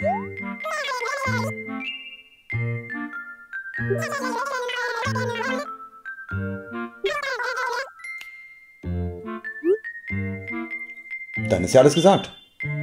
Dann ist ja alles gesagt.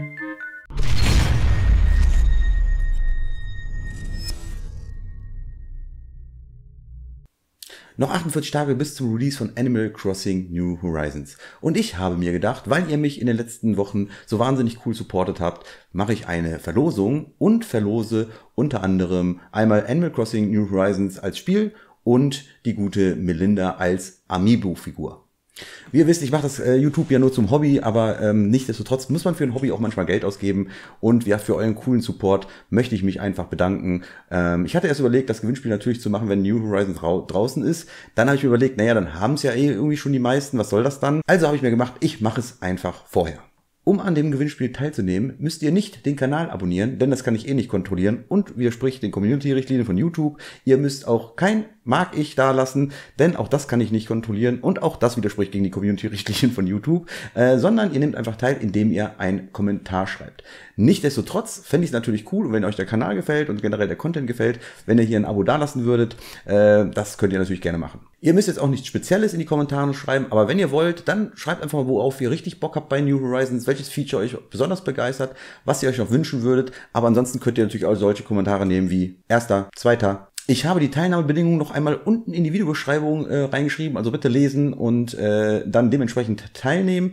Noch 48 Tage bis zum Release von Animal Crossing New Horizons. Und ich habe mir gedacht, weil ihr mich in den letzten Wochen so wahnsinnig cool supportet habt, mache ich eine Verlosung und verlose unter anderem einmal Animal Crossing New Horizons als Spiel und die gute Melinda als Amiibo-Figur. Wie ihr wisst, ich mache das YouTube ja nur zum Hobby, aber nichtsdestotrotz muss man für ein Hobby auch manchmal Geld ausgeben. Und ja, für euren coolen Support möchte ich mich einfach bedanken. Ich hatte erst überlegt, das Gewinnspiel natürlich zu machen, wenn New Horizons draußen ist. Dann habe ich mir überlegt, naja, dann haben es ja irgendwie schon die meisten, was soll das dann? Also habe ich mir gemacht, ich mache es einfach vorher. Um an dem Gewinnspiel teilzunehmen, müsst ihr nicht den Kanal abonnieren, denn das kann ich eh nicht kontrollieren und widerspricht den Community-Richtlinien von YouTube. Ihr müsst auch kein Mag ich da lassen, denn auch das kann ich nicht kontrollieren und auch das widerspricht gegen die Community-Richtlinien von YouTube, sondern ihr nehmt einfach teil, indem ihr einen Kommentar schreibt. Nichtsdestotrotz fände ich es natürlich cool, wenn euch der Kanal gefällt und generell der Content gefällt, wenn ihr hier ein Abo dalassen würdet. Das könnt ihr natürlich gerne machen. Ihr müsst jetzt auch nichts Spezielles in die Kommentare schreiben, aber wenn ihr wollt, dann schreibt einfach mal, worauf ihr richtig Bock habt bei New Horizons, welches Feature euch besonders begeistert, was ihr euch noch wünschen würdet. Aber ansonsten könnt ihr natürlich auch solche Kommentare nehmen wie erster, zweiter. Ich habe die Teilnahmebedingungen noch einmal unten in die Videobeschreibung reingeschrieben, also bitte lesen und dann dementsprechend teilnehmen.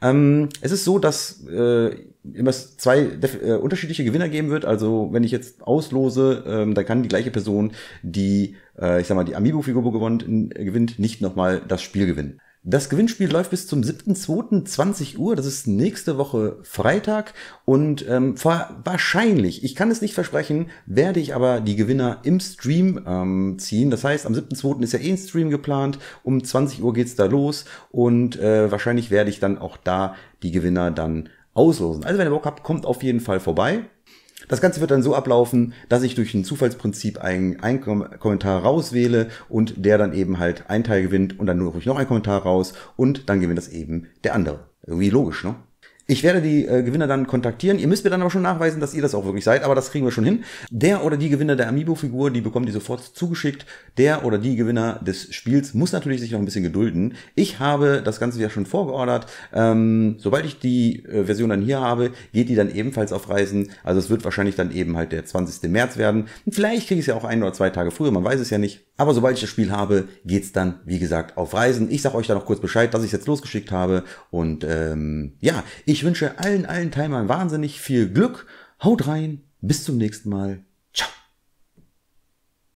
Es ist so, dass immer zwei unterschiedliche Gewinner geben wird. Also wenn ich jetzt auslose, dann kann die gleiche Person, die ich sag mal die Amiibo-Figur gewinnt, nicht nochmal das Spiel gewinnen. Das Gewinnspiel läuft bis zum 7.2.20 Uhr, das ist nächste Woche Freitag und wahrscheinlich, ich kann es nicht versprechen, werde ich aber die Gewinner im Stream ziehen. Das heißt, am 7.2. ist ja eh ein Stream geplant, um 20 Uhr geht's da los und wahrscheinlich werde ich dann auch da die Gewinner dann auslosen. Also wenn ihr Bock habt, kommt auf jeden Fall vorbei. Das Ganze wird dann so ablaufen, dass ich durch ein Zufallsprinzip einen Kommentar rauswähle und der dann eben halt einen Teil gewinnt und dann nur noch einen Kommentar raus und dann gewinnt das eben der andere. Irgendwie logisch, ne? Ich werde die Gewinner dann kontaktieren. Ihr müsst mir dann aber schon nachweisen, dass ihr das auch wirklich seid, aber das kriegen wir schon hin. Der oder die Gewinner der Amiibo-Figur, die bekommen die sofort zugeschickt. Der oder die Gewinner des Spiels muss natürlich sich noch ein bisschen gedulden. Ich habe das Ganze ja schon vorgeordert. Sobald ich die Version dann hier habe, geht die dann ebenfalls auf Reisen. Also es wird wahrscheinlich dann eben halt der 20. März werden. Und vielleicht kriege ich es ja auch 1 oder 2 Tage früher, man weiß es ja nicht. Aber sobald ich das Spiel habe, geht's dann, wie gesagt, auf Reisen. Ich sage euch da noch kurz Bescheid, dass ich es jetzt losgeschickt habe. Und ja, ich wünsche allen Teilnehmern wahnsinnig viel Glück. Haut rein, bis zum nächsten Mal.